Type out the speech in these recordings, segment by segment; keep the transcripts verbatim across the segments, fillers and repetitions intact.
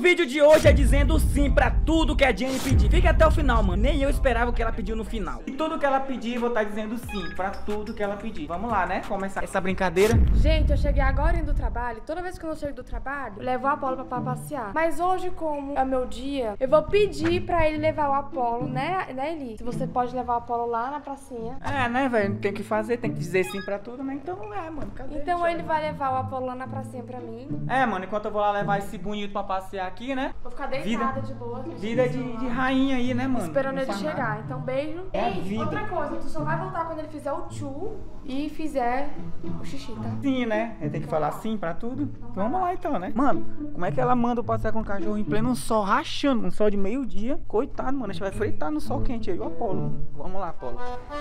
vídeo de hoje é dizendo sim pra tudo que a Jenny pedir. Fica até o final, mano. Nem eu esperava o que ela pediu no final. E tudo que ela pedir, vou estar dizendo sim pra tudo que ela pedir. Vamos lá, né? Começar essa brincadeira. Gente, eu cheguei agora indo do trabalho. Toda vez que eu chego do trabalho, eu levo o Apolo pra, pra passear. Mas hoje, como é meu dia, eu vou pedir pra ele levar o Apolo, né, né, Eli? Se você pode levar o Apolo lá na pracinha. É, né, velho? Tem que fazer, tem que dizer sim pra tudo, né? Então é, mano. Cadê Então ele vai levar o Apolo lá na pracinha pra mim. É, mano, enquanto eu vou lá levar esse bonito pra passear aqui, né? Vou ficar deitada de boa. Vida de, de rainha aí, né, mano? Esperando Não ele faz chegar. nada. Então, beijo. É a Ei, vida. outra coisa, tu só vai voltar quando ele fizer o tchu e fizer o xixi, tá? Sim, né? Ele tem que falar sim pra tudo. Vamos lá então, né? Mano, como é que ela manda eu passear com o cachorro em pleno sol, rachando, um sol de meio-dia? Coitado, mano, a gente vai fritar no sol quente aí, o Apolo. Mano. Vamos lá, Apolo.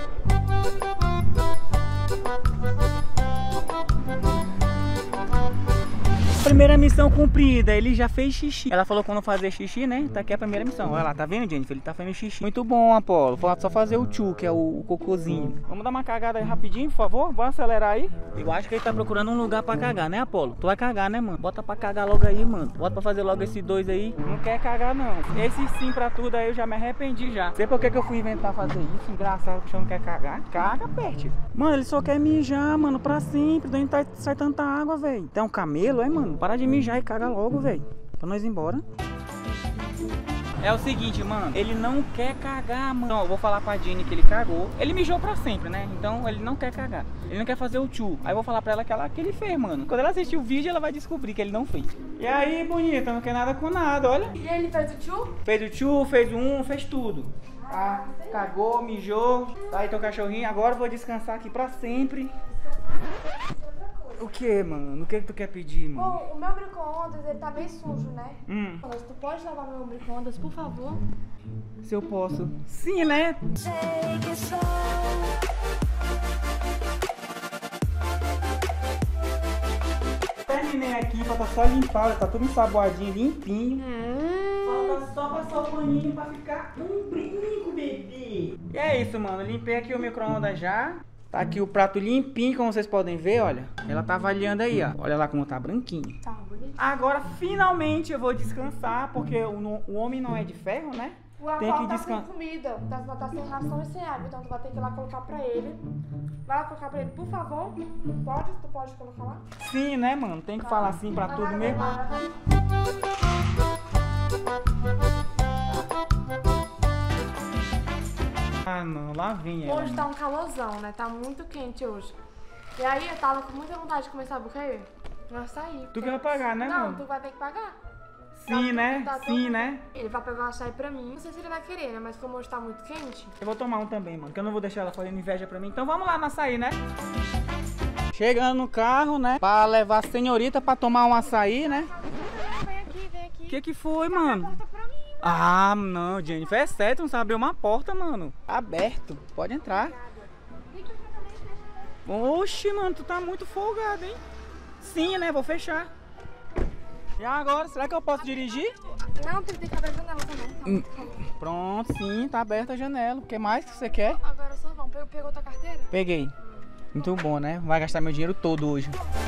Primeira missão cumprida, ele já fez xixi. Ela falou quando fazer xixi, né? Tá aqui a primeira missão. Olha lá, tá vendo, Jennifer? Ele tá fazendo xixi. Muito bom, Apolo. Falta só fazer o tchu, que é o, o cocôzinho. Vamos dar uma cagada aí rapidinho, por favor? Bora acelerar aí. Eu acho que ele tá procurando um lugar pra cagar, né, Apolo? Tu vai cagar, né, mano? Bota pra cagar logo aí, mano. Bota pra fazer logo esses dois aí. Não quer cagar, não. Esse sim pra tudo aí eu já me arrependi já. Sei por que que eu fui inventar fazer isso. Engraçado, o bicho não quer cagar. Caga, perte. Mano, ele só quer mijar, mano, pra sempre. Daí tá, sai tanta água, velho. Tem um camelo, é, mano? Para de mijar e caga logo, velho. Pra nós ir embora. É o seguinte, mano. Ele não quer cagar, mano. Então, eu vou falar pra Jenny que ele cagou. Ele mijou pra sempre, né? Então, ele não quer cagar. Ele não quer fazer o tchu. Aí eu vou falar pra ela que, ela, que ele fez, mano. Quando ela assistir o vídeo, ela vai descobrir que ele não fez. E aí, bonita, não quer nada com nada, olha. E ele fez o tchu? Fez o tchu, fez o um, fez tudo. Ah, cagou, mijou. Tá aí teu cachorrinho. Agora eu vou descansar aqui pra sempre. O que, mano? O que que tu quer pedir, mano? Bom, o meu micro-ondas, ele tá meio sujo, né? Hum. Mas tu pode lavar meu micro-ondas, por favor? Se eu posso. Sim, né? Terminei aqui, falta só limpar, tá tudo ensaboadinho, limpinho. Hum. Falta só passar o paninho pra ficar um brinco, bebê. E é isso, mano. Limpei aqui o micro-ondas já. Tá aqui o prato limpinho, como vocês podem ver, olha. Ela tá avaliando aí, ó. Olha lá como tá branquinho. Tá bonito. Agora, finalmente, eu vou descansar, porque o, o homem não é de ferro, né? O Tem Apolo que tá descansar. sem comida, tá, tá sem ração e sem água, então tu vai ter que ir lá colocar pra ele. Vai lá colocar pra ele, por favor. Pode? Tu pode colocar lá? Sim, né, mano? Tem que falar assim pra Vai tudo lá, mesmo. vai lá, vai lá. Ah, não. Lá vem ela. Hoje tá um calorzão, né? Tá muito quente hoje. E aí eu tava com muita vontade de comer, sabe o quê? Um açaí. Tu que vai pagar, né, Não, mano? tu vai ter que pagar. Sim, Tá- né? tá Sim, todo- né? Ele vai pegar um açaí pra mim. Não sei se ele vai querer, né? Mas como hoje tá muito quente. Eu vou tomar um também, mano, que eu não vou deixar ela fazendo inveja pra mim. Então vamos lá no açaí, né? Chegando no carro, né? Pra levar a senhorita pra tomar um açaí, né? Vem aqui, vem aqui. O que que foi, mano? Porta pra mim. Ah, não, Jennifer, é certo, não sabe abrir uma porta, mano. Aberto, pode entrar. Oxi, mano, tu tá muito folgado, hein? Sim, né? Vou fechar. E agora, será que eu posso dirigir? Não, tem que abrir a janela também. Hum. Pronto, sim, tá aberta a janela. O que mais que você quer? Agora só vamos. Pegou, pegou tua carteira? Peguei. Muito bom, né? Vai gastar meu dinheiro todo hoje.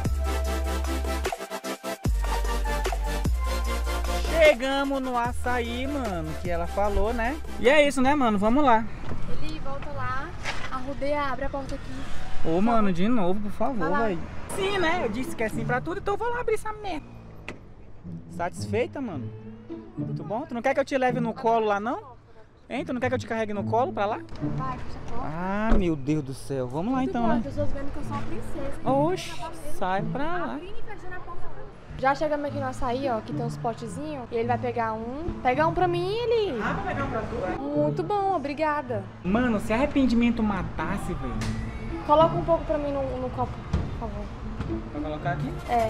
Chegamos no açaí, mano, que ela falou, né? E é isso, né, mano? Vamos lá. Ele volta lá, arrudeia, abre a porta aqui. Ô, mano, de novo, por favor, Vai lá. velho. Sim, né? Eu disse que é sim pra tudo, então eu vou lá abrir essa merda. Satisfeita, mano? Muito bom? Tu não quer que eu te leve no colo lá, não? Hein? Tu não quer que eu te carregue no colo pra lá? Vai, fecha a porta. Ah, meu Deus do céu. Vamos lá, então, Muito bom, né? as pessoas vendo que eu sou uma princesa. Oxe, sai pra lá. Abrindo e fechando a porta. Já chegamos aqui no açaí, ó, que tem uns potezinhos. E ele vai pegar um. Pegar um pra mim e ele. Ah, vai pegar um pra tu, é? Muito bom, obrigada. Mano, se arrependimento matasse, velho. Coloca um pouco pra mim no, no copo, por favor. Vai colocar aqui? É.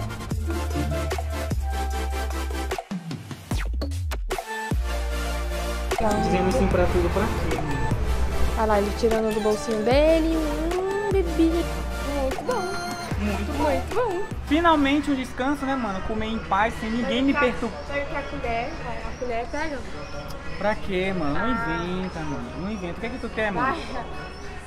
Dizendo sim pra tudo, pra quê, mano? Olha lá, ele tirando do bolsinho dele. Hum, bebida. Muito bom. Muito bom. Muito bom. Finalmente um descanso, né, mano? Comer em paz, sem ninguém me perturbar. Pega pra colher, vai, a colher pega. Pra quê, mano? Não inventa, mano. Não inventa. O que é que tu quer, mano? Vai.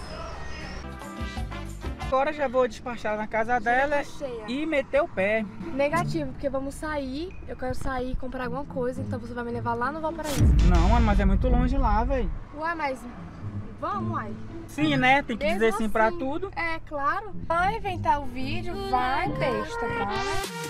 Agora já vou despachar na casa dela cheia. e meter o pé. Negativo, porque vamos sair, eu quero sair e comprar alguma coisa, então você vai me levar lá no Valparaíso. Não, mano, mas é muito longe lá, velho. Ué, mas vamos, uai. Sim, né? Tem que Mesmo dizer sim assim, pra tudo. É, claro. Vai inventar o vídeo, vai, besta, vai.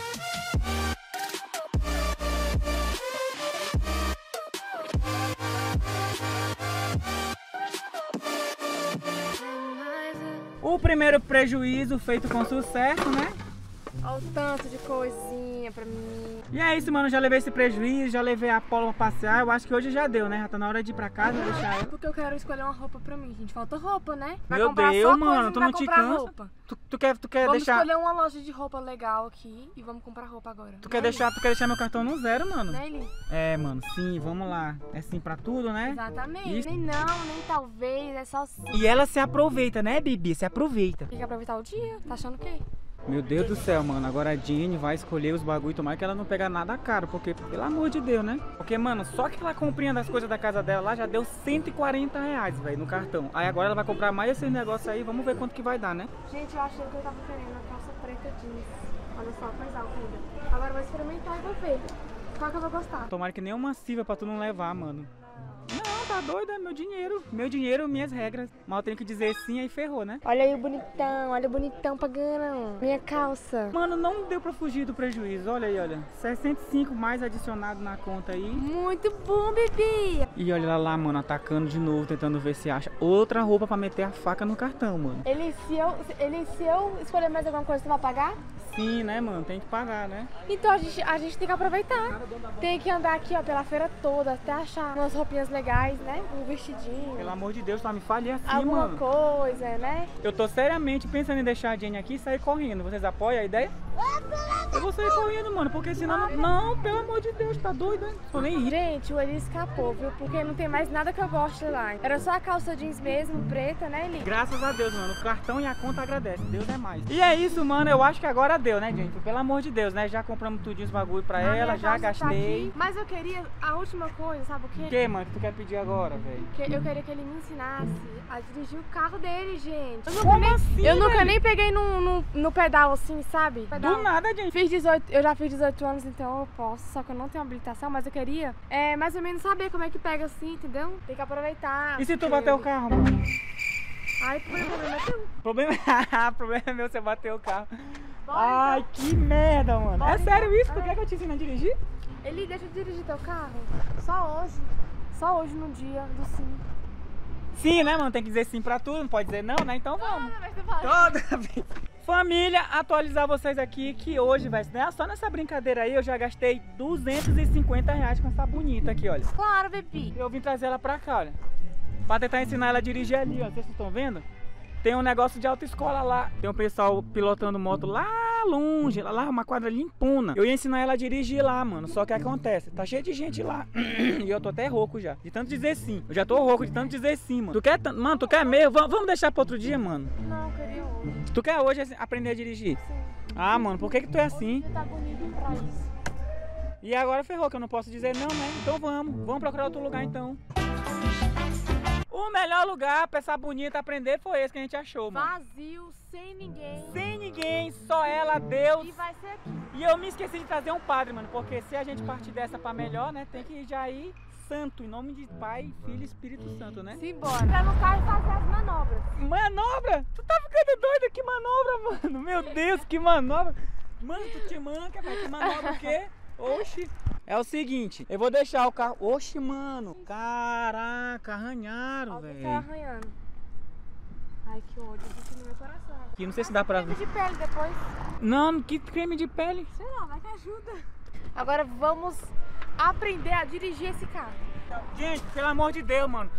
O primeiro prejuízo feito com sucesso, né? Olha o tanto de coisinha pra mim. E é isso, mano. Já levei esse prejuízo, já levei a Apolo pra passear. Eu acho que hoje já deu, né? Já tá na hora de ir pra casa, deixar ela. Porque eu quero escolher uma roupa pra mim, gente. Falta roupa, né? Vai Meu comprar Deus, só mano, coisa, tu vai não te comprar cansa? roupa. Tu, tu quer, tu quer Vamos deixar. escolher uma loja de roupa legal aqui e vamos comprar roupa agora. Tu quer deixar, tu quer deixar meu cartão no zero, mano? Né, Eli? É, mano, sim, vamos lá. É sim pra tudo, né? Exatamente. Isso. Nem não, nem talvez, é só sim. E ela se aproveita, né, Bibi? Se aproveita. Tem que aproveitar o dia. Tá achando o quê? Meu Deus do céu, mano. Agora a Jenny vai escolher os bagulho. Tomara que ela não pega nada caro. Porque, pelo amor de Deus, né? Porque, mano, só aquela comprinha das coisas da casa dela lá já deu cento e quarenta reais, velho, no cartão. Aí agora ela vai comprar mais esses negócios aí. Vamos ver quanto que vai dar, né? Gente, eu achei que eu tava querendo a calça preta jeans. Olha só, mais alta ainda. Agora eu vou experimentar e vou ver qual que eu vou gostar. Tomara que nenhuma Silva pra tu não levar, mano. Não, tá doido, é meu dinheiro. Meu dinheiro, minhas regras. Mas eu tenho que dizer sim, aí ferrou, né? Olha aí o bonitão, olha o bonitão pagando minha calça. Mano, não deu pra fugir do prejuízo. Olha aí, olha. sessenta e cinco mais adicionado na conta aí. Muito bom, bebê. E olha ela lá, mano, atacando de novo, tentando ver se acha outra roupa pra meter a faca no cartão, mano. Ele, se eu, ele, se eu escolher mais alguma coisa, você vai pagar? Sim, né, mano? Tem que pagar, né? Então a gente, a gente tem que aproveitar. Tem que andar aqui, ó, pela feira toda, até achar umas roupinhas legais, né? Um vestidinho. Pelo amor de Deus, só me fale assim, alguma mano. coisa, né? Eu tô seriamente pensando em deixar a Jenny aqui e sair correndo. Vocês apoiam a ideia? Eu vou sair correndo, mano, porque senão... Não, não, pelo amor de Deus, tá doido, hein? Tô nem rindo. Gente, o Eli escapou, viu? Porque não tem mais nada que eu goste lá. Era só a calça jeans mesmo, preta, né, Eli? Graças a Deus, mano. O cartão e a conta agradece. Deus é mais. E é isso, mano. Eu acho que agora deu, né, gente? Pelo amor de Deus, né? Já compramos tudinho os bagulho pra A ela, minha já calça tá gastei. aqui, mas eu queria a última coisa, sabe o O quê? que, mano, que tu quer pedir agora, velho? Que eu queria que ele me ensinasse a dirigir o carro dele, gente. Eu nunca, Como nem, assim, eu nunca velho? nem peguei no, no, no pedal assim, sabe? Pedal. Do nada, gente. Fiz dezoito, eu já fiz dezoito anos, então eu posso, só que eu não tenho habilitação, mas eu queria é, mais ou menos saber como é que pega assim, entendeu? Tem que aproveitar. E se tu porque- bater o carro, mano? Ai, o problema é teu. Problema... problema é meu você bater o carro. Bora, Ai, que merda, mano. Bora, É sério então. isso? Tu É. quer que eu te ensine a dirigir? Ele deixa eu dirigir teu carro? Só hoje. Só hoje no dia do sim. Sim, né, mano? Tem que dizer sim pra tudo, não pode dizer não, né? Então vamos. Toda vez que tu fala. Toda vez. Família, atualizar vocês aqui que hoje, velho, né, só nessa brincadeira aí eu já gastei duzentos e cinquenta reais com essa bonita aqui, olha. Claro, bebê. Eu vim trazer ela pra cá, olha. Pra tentar ensinar ela a dirigir ali, ó. Vocês estão vendo? Tem um negócio de autoescola lá. Tem um pessoal pilotando moto lá longe, lá, lá uma quadra limpona. Eu ia ensinar ela a dirigir lá, mano. Só que acontece, tá cheio de gente lá. E eu tô até rouco já. De tanto dizer sim. Eu já tô rouco de tanto dizer sim, mano. Tu quer, tan- mano, tu quer mesmo? Vamos vamos deixar pra outro dia, mano. Não, eu queria hoje. Tu quer hoje assim, aprender a dirigir? Sim. Ah, mano, por que que tu é Hoje assim? você tá bonito pra isso. E agora ferrou, que eu não posso dizer não, né? Então vamos. Vamos procurar outro lugar então. O melhor lugar pra essa bonita aprender foi esse que a gente achou, mano. Vazio, sem ninguém. Sem ninguém, só ela, Deus. E vai ser aqui. E eu me esqueci de trazer um padre, mano, porque se a gente partir dessa pra melhor, né, tem que já ir santo, em nome de Pai, Filho e Espírito Santo, né? Simbora. Entrar no carro e fazer as manobras. Manobra? Tu tá ficando doido? Que manobra, mano? Meu Deus, que manobra. Mano, tu te manca, velho. Que manobra o quê? Oxi. É o seguinte, eu vou deixar o carro... Oxi, mano. Caraca, arranharam, Alguém tá velho. arranhando. Ai, que ódio. Isso no meu coração. Aqui, não sei se dá pra... Creme de pele depois. Não, que creme de pele. Sei lá, vai que ajuda. Agora vamos aprender a dirigir esse carro. Gente, pelo amor de Deus, mano.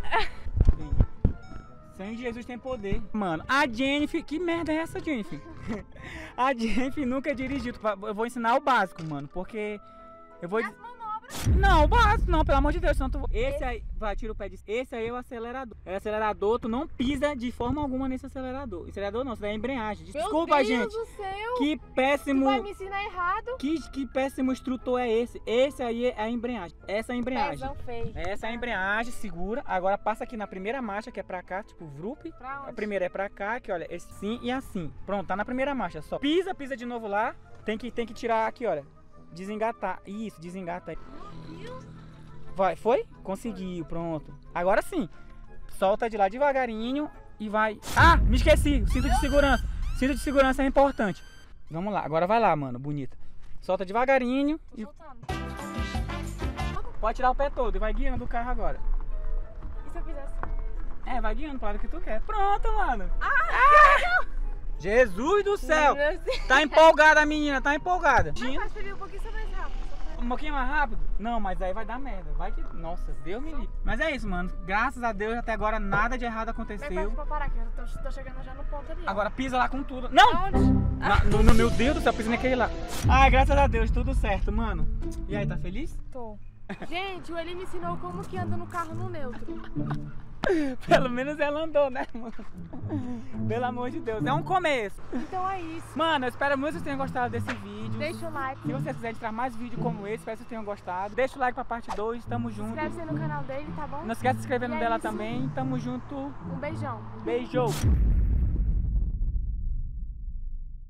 Sem Jesus tem poder. Mano, a Jennifer... Que merda é essa, Jennifer? A Jennifer nunca dirigiu. Eu vou ensinar o básico, mano, porque... Eu vou... As manobras. Não, o básico não, pelo amor de Deus, senão tu... Esse aí... Vai, tira o pé disso. Esse aí é o acelerador. É o acelerador, tu não pisa de forma alguma nesse acelerador. Acelerador não, isso daí é embreagem. Desculpa, Meu Deus gente. do céu. Que Tu péssimo... vai me ensinar errado. Que, que péssimo instrutor é esse? Esse aí é a embreagem. Essa é a embreagem. Pezão feio. Essa é a embreagem, segura. Agora passa aqui na primeira marcha, que é pra cá, tipo Vrup. Pra A onde? primeira é pra cá, que olha, esse sim e assim. Pronto, tá na primeira marcha só. Pisa, pisa de novo lá. Tem que, tem que tirar aqui, olha. Desengatar. Isso, desengata aí. Vai, foi? Conseguiu, pronto. Agora sim. Solta de lá devagarinho e vai... Ah, me esqueci. Cinto de segurança. Cinto de segurança é importante. Vamos lá, agora vai lá, mano, bonita. Solta devagarinho. Tô E... soltando. Pode tirar o pé todo e vai guiando o carro agora. E se eu fizer assim? É, vai guiando para o que tu quer. Pronto, mano. Ah, Ah! Jesus do céu. Meu Deus. Tá empolgada a menina, tá empolgada. Mas faz pra vir um pouquinho só mais rápido. Só pra... Um pouquinho mais rápido? Não, mas aí vai dar merda. Vai que... Nossa, Deus me livre. Mas é isso, mano. Graças a Deus, até agora nada de errado Vem aconteceu. perto pra parar, que eu tô, tô chegando já no ponto ali. ó. Agora pisa lá com tudo. Não! Aonde? Na- no, no meu Deus do céu, pisa naquele lá. Ai, graças a Deus, tudo certo, mano. E aí, tá feliz? Tô. Gente, o Eli me ensinou como que anda no carro no neutro. Pelo menos ela andou, né, mano? Pelo amor de Deus, é um começo. Então é isso. Mano, eu espero muito que vocês tenham gostado desse vídeo. Deixa o like. Se vocês quiserem tirar mais vídeo como esse, espero que vocês tenham gostado. Deixa o like pra parte dois, tamo junto. Inscreve-se no canal dele, tá bom? Não esquece de se inscrever no E é dela isso. também, tamo junto. Um beijão. Beijo!